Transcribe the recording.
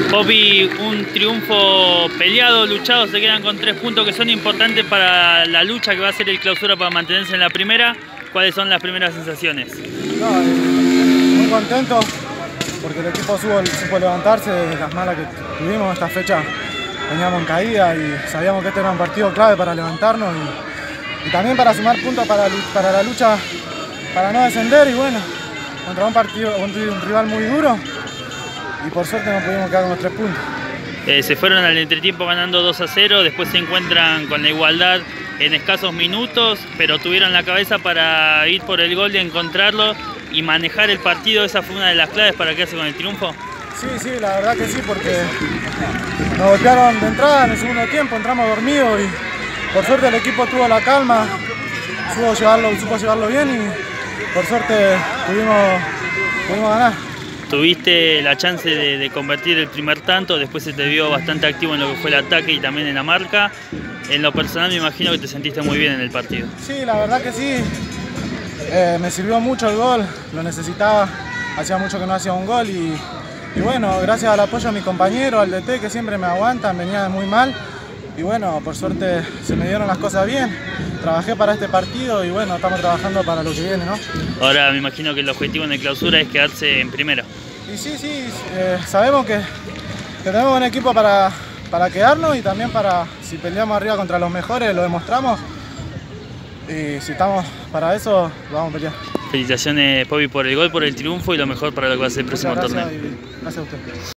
Popi, un triunfo peleado, luchado, se quedan con 3 puntos que son importantes para la lucha que va a ser el Clausura para mantenerse en la primera. ¿Cuáles son las primeras sensaciones? No, muy contento porque el equipo supo levantarse de las malas que tuvimos esta fecha. Veníamos en caída y sabíamos que este era un partido clave para levantarnos y también para sumar puntos para la lucha para no descender. Y bueno, contra un rival muy duro y por suerte no pudimos quedar con los 3 puntos. Se fueron al entretiempo ganando 2-0, después se encuentran con la igualdad en escasos minutos, pero tuvieron la cabeza para ir por el gol y encontrarlo y manejar el partido. ¿Esa fue una de las claves para quedarse con el triunfo? Sí, la verdad que sí, porque nos golpearon de entrada en el segundo tiempo, entramos dormidos y por suerte el equipo tuvo la calma, supo llevarlo bien y por suerte pudimos ganar. Tuviste la chance de convertir el primer tanto, después se te vio bastante activo en lo que fue el ataque y también en la marca. En lo personal me imagino que te sentiste muy bien en el partido. Sí, la verdad que sí. Me sirvió mucho el gol, lo necesitaba, hacía mucho que no hacía un gol y bueno, gracias al apoyo de mi compañero, al DT que siempre me aguantan, venía muy mal y bueno, por suerte se me dieron las cosas bien. Trabajé para este partido y bueno, estamos trabajando para lo que viene, ¿no? Ahora me imagino que el objetivo en el Clausura es quedarse en primera. Y sí, sabemos que tenemos un equipo para quedarnos y también para, si peleamos arriba contra los mejores, lo demostramos. Y si estamos para eso, vamos a pelear. Felicitaciones, Popi, por el gol, por el triunfo y lo mejor para lo que va a ser el próximo torneo. Gracias a usted.